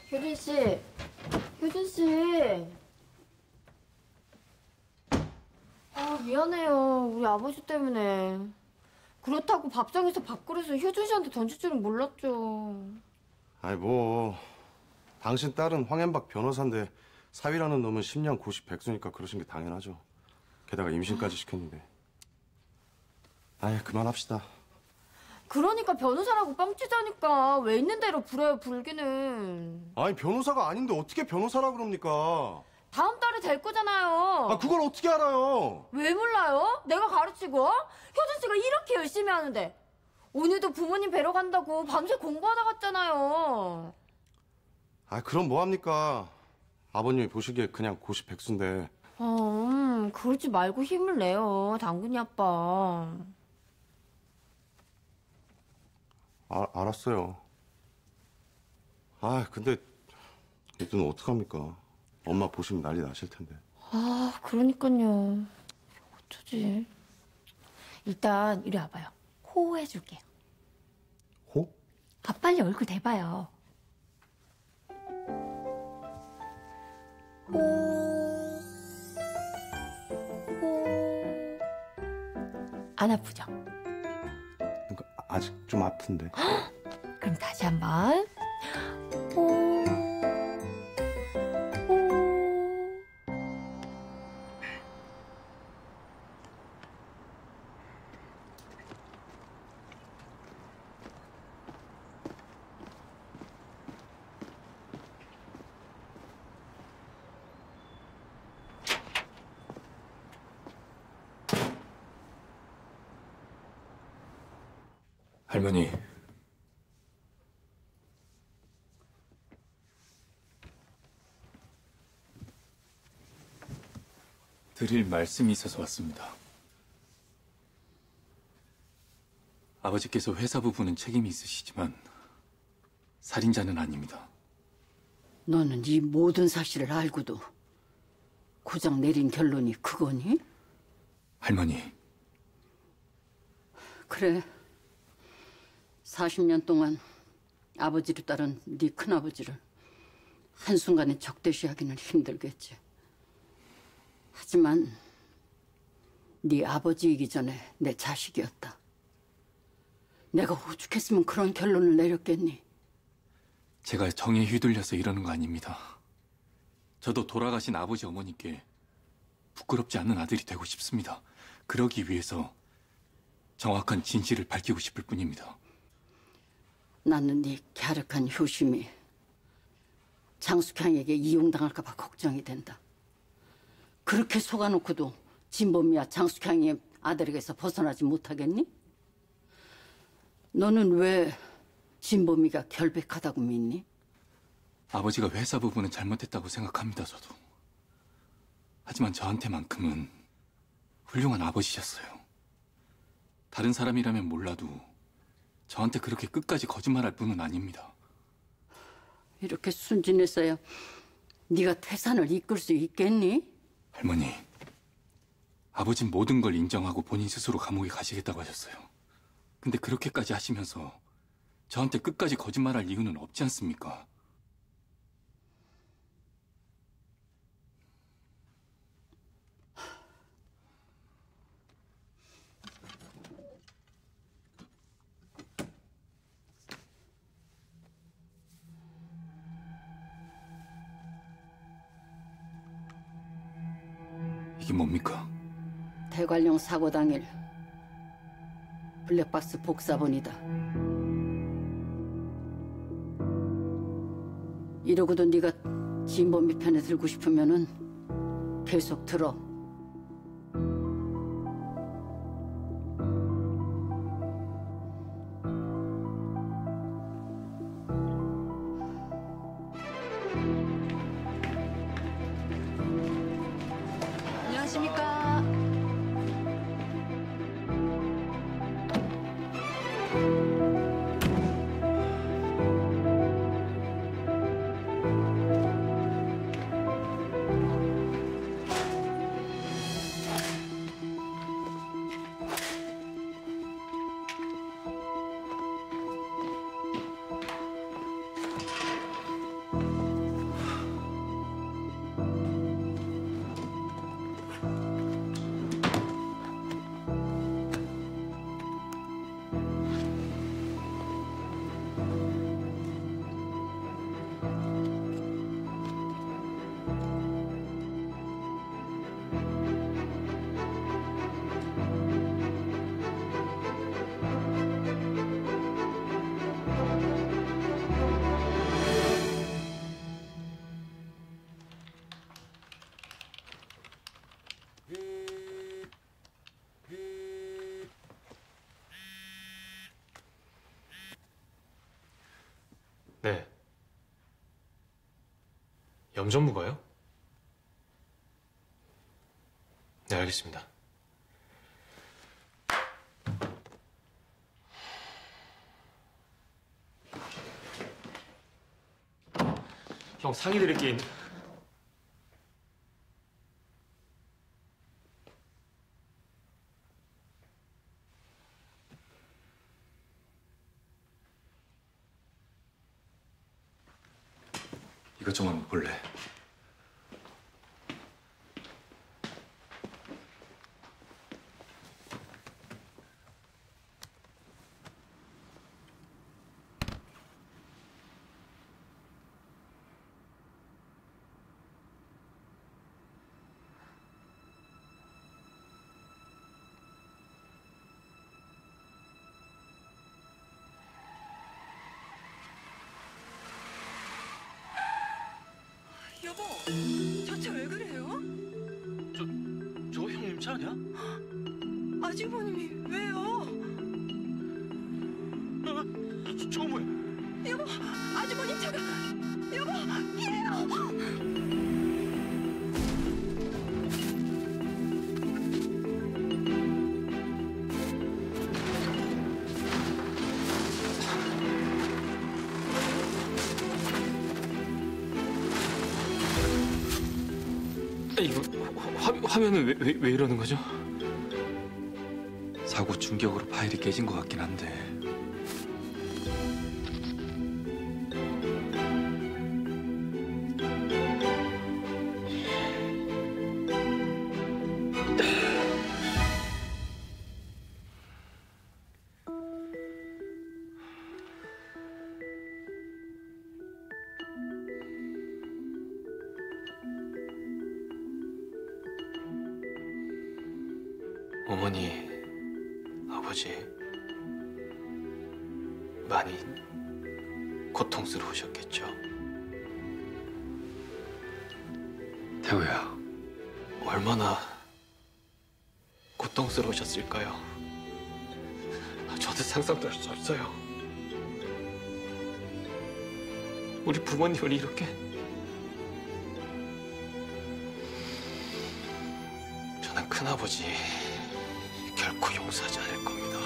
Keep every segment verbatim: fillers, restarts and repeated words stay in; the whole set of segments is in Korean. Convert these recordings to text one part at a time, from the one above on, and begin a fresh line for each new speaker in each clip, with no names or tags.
효준 씨, 효준 씨. 아, 미안해요. 우리 아버지 때문에. 그렇다고 밥상에서 밥그릇을 효준 씨한테 던질 줄은 몰랐죠.
아이 뭐 당신 딸은 황현박 변호사인데 사위라는 놈은 십냥 고시 백수니까 그러신 게 당연하죠. 게다가 임신까지 시켰는데. 아이 그만합시다.
그러니까 변호사라고 뻥치자니까 왜 있는 대로 부려요, 불기는.
아니 변호사가 아닌데 어떻게 변호사라 그럽니까?
다음 달에 될 거잖아요.
아 그걸 어떻게 알아요?
왜 몰라요? 내가 가르치고 효준 씨가 이렇게 열심히 하는데 오늘도 부모님 뵈러 간다고 밤새 공부하다 갔잖아요.
아 그럼 뭐합니까? 아버님이 보시기에 그냥 고시 백수인데.
어, 음, 그러지 말고 힘을 내요, 당근이 아빠.
아, 알았어요. 아 근데 이 눈 어떡합니까? 엄마 보시면 난리 나실 텐데.
아, 그러니까요. 어쩌지? 일단 이리 와봐요. 호 해줄게요.
호?
아, 빨리 얼굴 대봐요. 호. 호. 안 아프죠?
그러니까 아직 좀 아픈데.
그럼 다시 한번. 호.
할머니, 드릴 말씀이 있어서 왔습니다. 아버지께서 회사 부부는 책임이 있으시지만 살인자는 아닙니다.
너는 이 모든 사실을 알고도 고작 내린 결론이 그거니?
할머니,
그래. 사십 년 동안 아버지를 따른 네 큰아버지를 한순간에 적대시하기는 힘들겠지. 하지만 네 아버지이기 전에 내 자식이었다. 내가 오죽했으면 그런 결론을 내렸겠니?
제가 정에 휘둘려서 이러는 거 아닙니다. 저도 돌아가신 아버지 어머니께 부끄럽지 않은 아들이 되고 싶습니다. 그러기 위해서 정확한 진실을 밝히고 싶을 뿐입니다.
나는 네 갸륵한 효심이 장숙향에게 이용당할까 봐 걱정이 된다. 그렇게 속아놓고도 진범이와 장숙향의 아들에게서 벗어나지 못하겠니? 너는 왜 진범이가 결백하다고 믿니?
아버지가 회사 부부는 잘못했다고 생각합니다, 저도. 하지만 저한테만큼은 훌륭한 아버지셨어요. 다른 사람이라면 몰라도 저한테 그렇게 끝까지 거짓말할 분은 아닙니다.
이렇게 순진했어야 네가 태산을 이끌 수 있겠니?
할머니, 아버진 모든 걸 인정하고 본인 스스로 감옥에 가시겠다고 하셨어요. 근데 그렇게까지 하시면서 저한테 끝까지 거짓말할 이유는 없지 않습니까? 이게 뭡니까?
대관령 사고 당일 블랙박스 복사본이다. 이러고도 네가 진범이 편에 들고 싶으면은 계속 들어.
안녕하십니까.
네. 염 전무가요? 네, 알겠습니다. 형, 상의 드릴 게 있...
이것 좀 한번 볼래?
여보, 저 차 왜 그래요?
저, 저 형님 차 아니야?
아주버님이 왜요?
어, 저, 저거 뭐야?
여보, 아주버님 차가 여보, 피해요!
이거 화, 화면은 왜, 왜, 왜 이러는 거죠?
사고 충격으로 파일이 깨진 것 같긴 한데
어머니, 아버지 많이 고통스러우셨겠죠?
태호야,
얼마나 고통스러우셨을까요? 저도 상상도 할 수 없어요. 우리 부모님을 이렇게 저는 큰아버지 결코 용서하지 않을 겁니다.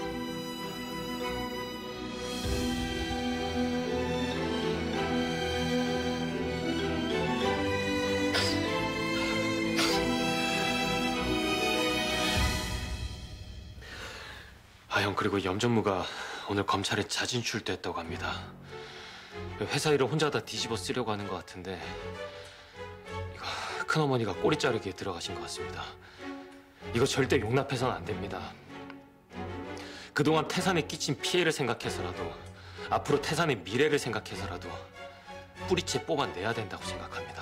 아, 형, 그리고 염 전무가 오늘 검찰에 자진 출두했다고 합니다. 회사 일을 혼자 다 뒤집어 쓰려고 하는 것 같은데 이거 큰어머니가 꼬리 자르기에 들어가신 것 같습니다. 이거 절대 용납해서는 안 됩니다. 그동안 태산에 끼친 피해를 생각해서라도 앞으로 태산의 미래를 생각해서라도 뿌리채 뽑아내야 된다고 생각합니다.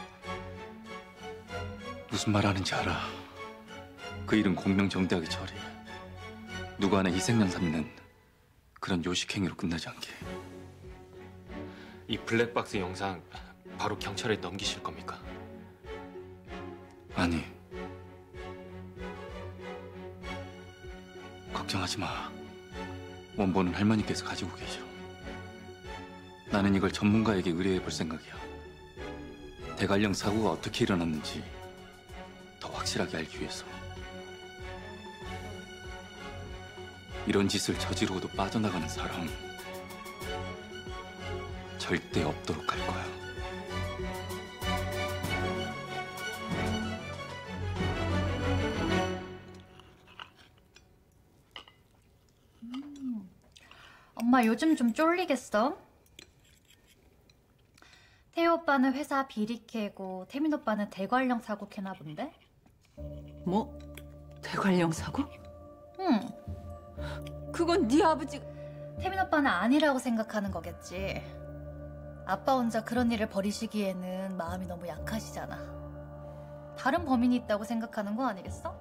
무슨 말 하는지 알아. 그 일은 공명정대하게 처리해. 누구 하나 희생양 삼는 그런 요식행위로 끝나지 않게.
이 블랙박스 영상 바로 경찰에 넘기실 겁니까?
아니, 걱정하지 마. 원본은 할머니께서 가지고 계셔. 나는 이걸 전문가에게 의뢰해 볼 생각이야. 대관령 사고가 어떻게 일어났는지 더 확실하게 알기 위해서. 이런 짓을 저지르고도 빠져나가는 사람 절대 없도록 할 거야.
음, 엄마 요즘 좀 쫄리겠어? 태호 오빠는 회사 비리 캐고 태민 오빠는 대관령 사고 캐나 본데?
뭐? 대관령 사고?
응.
그건 네 아버지가...
태민 오빠는 아니라고 생각하는 거겠지. 아빠 혼자 그런 일을 벌이시기에는 마음이 너무 약하시잖아. 다른 범인이 있다고 생각하는 거 아니겠어?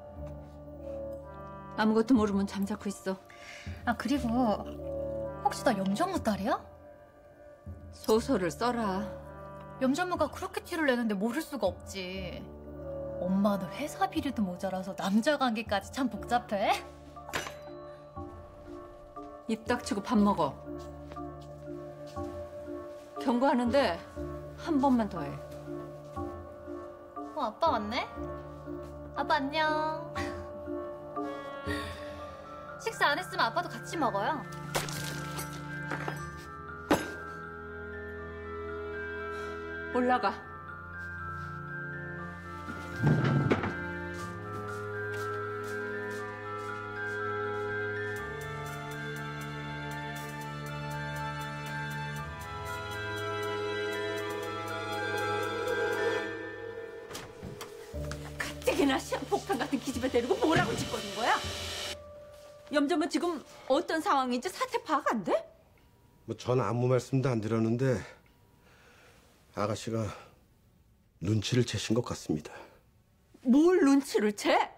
아무것도 모르면 잠자코 있어.
아, 그리고 혹시 나 염전무 딸이야?
소설을 써라.
염전무가 그렇게 티를 내는데 모를 수가 없지. 엄마는 회사 비리도 모자라서 남자 관계까지 참 복잡해.
입 닥치고 밥 먹어. 경고하는데 한 번만 더 해.
어, 아빠 왔네? 아빠 안녕. 식사 안 했으면 아빠도 같이 먹어요.
올라가. 가뜩이나 시한폭탄 같은 기집애 데리고 뭐라고 짓거린 거야? 염전은 지금 어떤 상황인지 사태 파악 안 돼?
뭐 전 아무 말씀도 안 드렸는데 아가씨가 눈치를 채신 것 같습니다.
뭘 눈치를 채?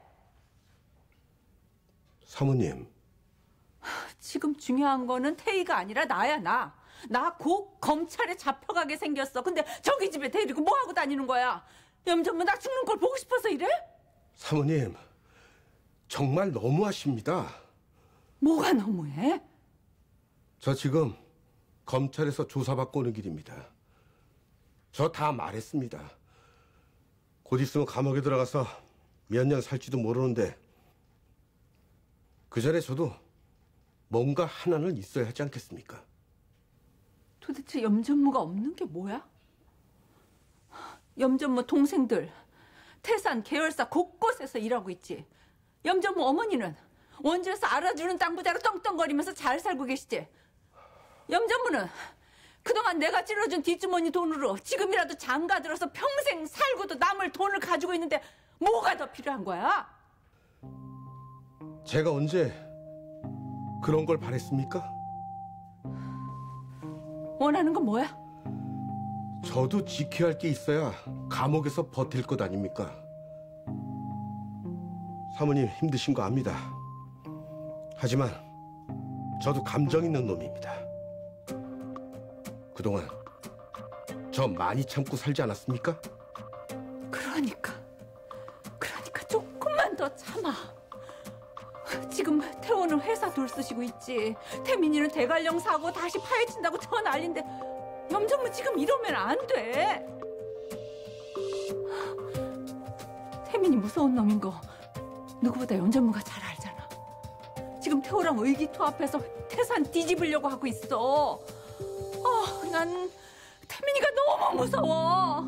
사모님,
지금 중요한 거는 태희가 아니라 나야, 나. 나 곧 검찰에 잡혀가게 생겼어. 근데 저기 집에 데리고 뭐 하고 다니는 거야? 염전문 나 죽는 걸 보고 싶어서 이래?
사모님, 정말 너무하십니다.
뭐가 너무해?
저 지금 검찰에서 조사받고 오는 길입니다. 저 다 말했습니다. 곧 있으면 감옥에 들어가서 몇 년 살지도 모르는데 그 전에 저도 뭔가 하나는 있어야 하지 않겠습니까?
도대체 염전무가 없는 게 뭐야? 염전무 동생들 태산 계열사 곳곳에서 일하고 있지. 염전무 어머니는 원주에서 알아주는 땅 부자로 떵떵거리면서 잘 살고 계시지. 염전무는 그동안 내가 찔러준 뒷주머니 돈으로 지금이라도 장가 들어서 평생 살고도 남을 돈을 가지고 있는데 뭐가 더 필요한 거야?
제가 언제 그런 걸 바랬습니까?
원하는 건 뭐야?
저도 지켜야 할 게 있어야 감옥에서 버틸 것 아닙니까? 사모님 힘드신 거 압니다. 하지만 저도 감정 있는 놈입니다. 그동안 저 많이 참고 살지 않았습니까?
그러니까 그러니까 조금만 더 참아. 지금 태호는 회사 돌쓰시고 있지. 태민이는 대관령 사고 다시 파헤친다고 저 난린데 염전무 지금 이러면 안 돼. 태민이 무서운 놈인 거 누구보다 염전무가 잘 알잖아. 지금 태호랑 의기투합해서 태산 뒤집으려고 하고 있어. 어, 난 태민이가 너무 무서워.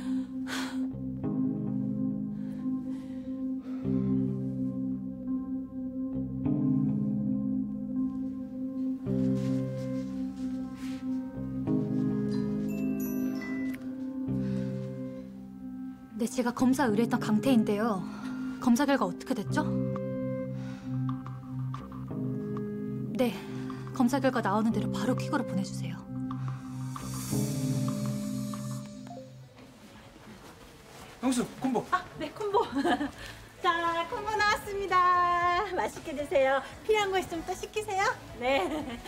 네, 제가 검사 의뢰했던 강태인데요. 검사 결과 어떻게 됐죠? 네, 검사 결과 나오는 대로 바로 퀵으로 보내주세요.
형수, 콤보.
아, 네, 콤보. 자, 콤보 나왔습니다. 맛있게 드세요. 필요한 거 있으면 또 시키세요. 네.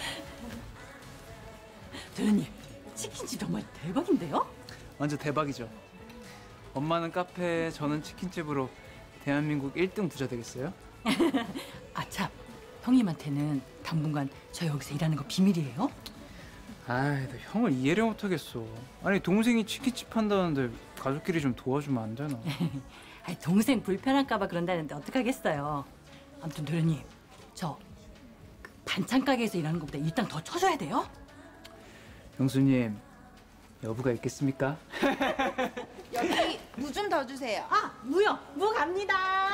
도현이 치킨집 정말 대박인데요?
완전 대박이죠. 엄마는 카페, 저는 치킨집으로 대한민국 일 등 부자 되겠어요?
아참, 형님한테는 당분간 저 여기서 일하는 거 비밀이에요?
아이, 나 형을 이해를 못하겠어. 아니, 동생이 치킨집 한다는데 가족끼리 좀 도와주면 안 되나?
아니, 동생 불편할까 봐 그런다는데 어떡하겠어요. 아무튼 도련님, 저그 반찬 가게에서 일하는 것보다 일당 더 쳐줘야 돼요?
형수님, 여부가 있겠습니까?
여기 무 좀 더 주세요. 아, 무요. 무 갑니다.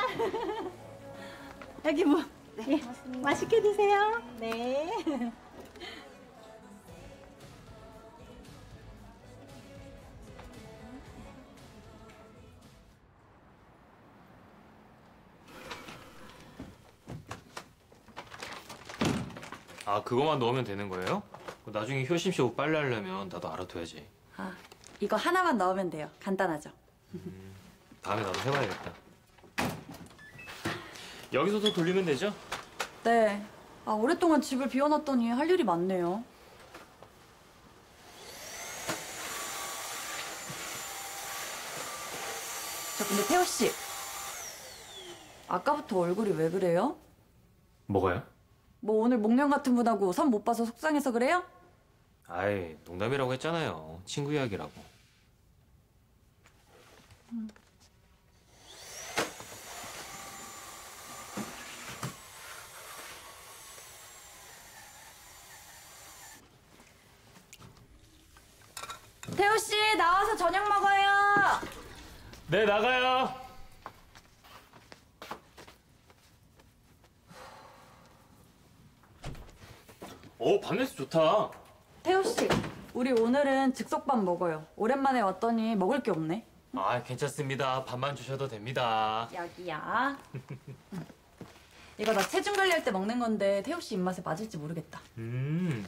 여기 무. 네, 예, 맛있게 드세요. 네.
아, 그거만 넣으면 되는 거예요? 나중에 효심 씨 옷 빨래 하려면 나도 알아둬야지.
아, 이거 하나만 넣으면 돼요. 간단하죠?
음, 다음에 나도 해봐야겠다. 여기서도 돌리면 되죠?
네. 아, 오랫동안 집을 비워놨더니 할 일이 많네요. 저 근데 태호 씨, 아까부터 얼굴이 왜 그래요?
뭐가요?
뭐 오늘 목련 같은 분하고 선 못 봐서 속상해서 그래요?
아이, 농담이라고 했잖아요. 친구 이야기라고.
음. 태호 씨 나와서 저녁 먹어요.
네, 나가요. 오, 밤냄새 좋다.
태호 씨, 우리 오늘은 즉석밥 먹어요. 오랜만에 왔더니 먹을 게 없네.
아, 괜찮습니다. 밥만 주셔도 됩니다.
여기야. 이거 나 체중 관리할 때 먹는 건데 태호 씨 입맛에 맞을지 모르겠다.
음.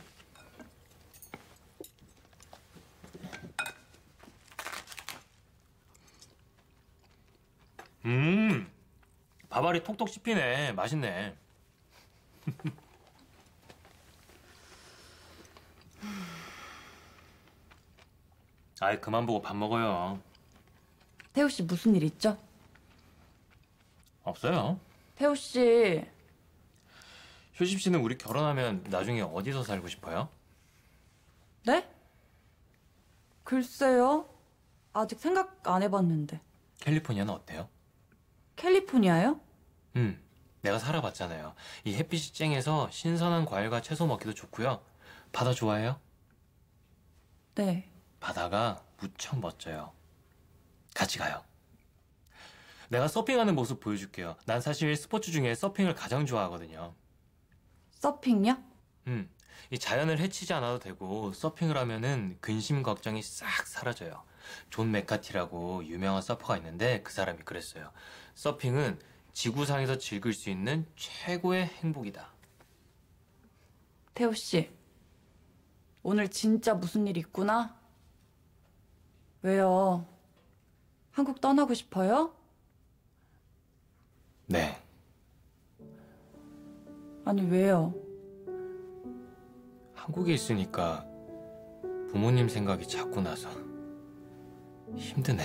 음. 밥알이 톡톡 씹히네. 맛있네. 아이, 그만 보고 밥 먹어요.
태호 씨 무슨 일 있죠?
없어요.
태호 씨,
효심 씨는 우리 결혼하면 나중에 어디서 살고 싶어요?
네? 글쎄요. 아직 생각 안 해봤는데.
캘리포니아는 어때요?
캘리포니아요?
음, 내가 살아봤잖아요. 이 햇빛이 쨍해서 신선한 과일과 채소 먹기도 좋고요. 바다 좋아해요?
네.
바다가 무척 멋져요. 같이 가요. 내가 서핑하는 모습 보여줄게요. 난 사실 스포츠 중에 서핑을 가장 좋아하거든요.
서핑요?
음, 이 자연을 해치지 않아도 되고 서핑을 하면은 근심 걱정이 싹 사라져요. 존 맥카티라고 유명한 서퍼가 있는데 그 사람이 그랬어요. 서핑은 지구상에서 즐길 수 있는 최고의 행복이다.
태호 씨, 오늘 진짜 무슨 일 있구나? 왜요? 한국 떠나고 싶어요?
네.
아니, 왜요?
한국에 있으니까 부모님 생각이 자꾸 나서 힘드네.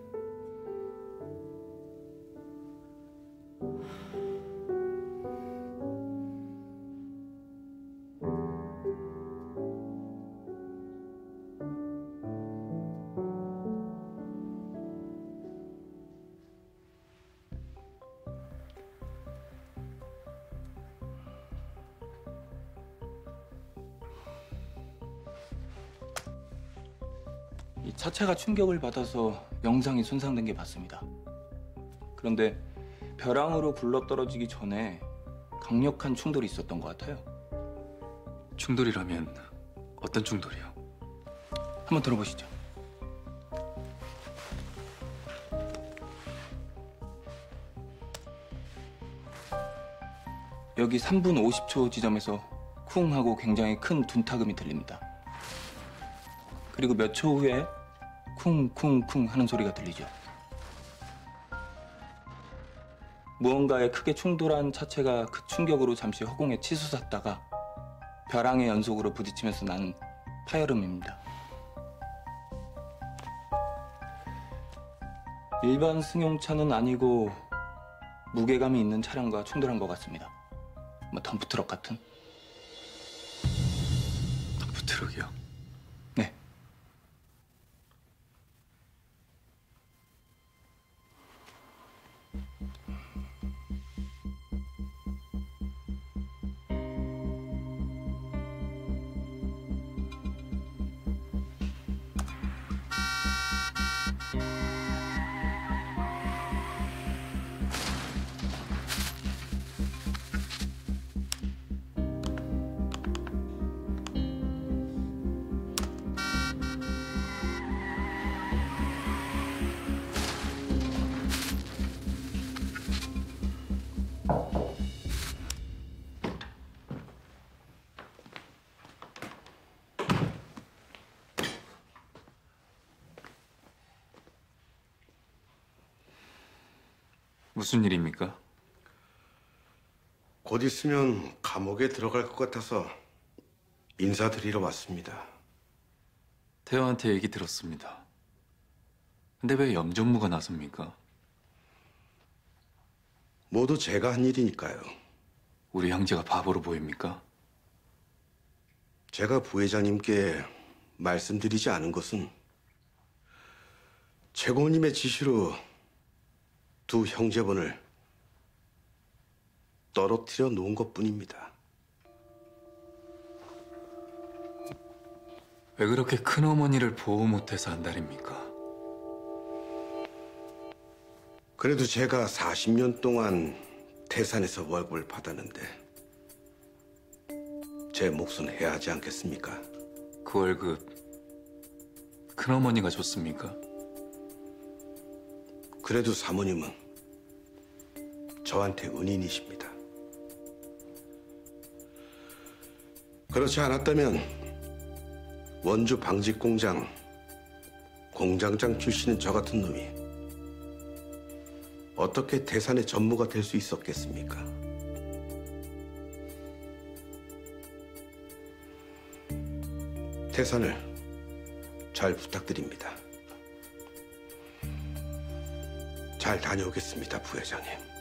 이 차체가 충격을 받아서 영상이 손상된 게 맞습니다. 그런데 벼랑으로 굴러떨어지기 전에 강력한 충돌이 있었던 것 같아요. 충돌이라면 어떤 충돌이요? 한번 들어보시죠. 여기 삼 분 오십 초 지점에서 쿵 하고 굉장히 큰 둔타금이 들립니다. 그리고 몇 초 후에 쿵쿵쿵 하는 소리가 들리죠. 무언가에 크게 충돌한 차체가 그 충격으로 잠시 허공에 치솟았다가 벼랑의 연속으로 부딪히면서 나는 파열음입니다. 일반 승용차는 아니고 무게감이 있는 차량과 충돌한 것 같습니다. 뭐 덤프트럭 같은?
덤프트럭이요?
네. 무슨 일입니까?
곧 있으면 감옥에 들어갈 것 같아서 인사드리러 왔습니다.
태호한테 얘기 들었습니다. 근데 왜 염전무가 나섭니까?
모두 제가 한 일이니까요.
우리 형제가 바보로 보입니까?
제가 부회장님께 말씀드리지 않은 것은 최고님의 지시로 두 형제분을 떨어뜨려 놓은 것뿐입니다.
왜 그렇게 큰어머니를 보호 못해서 안달입니까?
그래도 제가 사십 년 동안 태산에서 월급을 받았는데 제 몫은 해야 하지 않겠습니까?
그 월급 큰어머니가 줬습니까?
그래도 사모님은 저한테 은인이십니다. 그렇지 않았다면 원주 방직공장 공장장 출신인 저 같은 놈이 어떻게 태산의 전무가 될 수 있었겠습니까? 태산을 잘 부탁드립니다. 잘 다녀오겠습니다, 부회장님.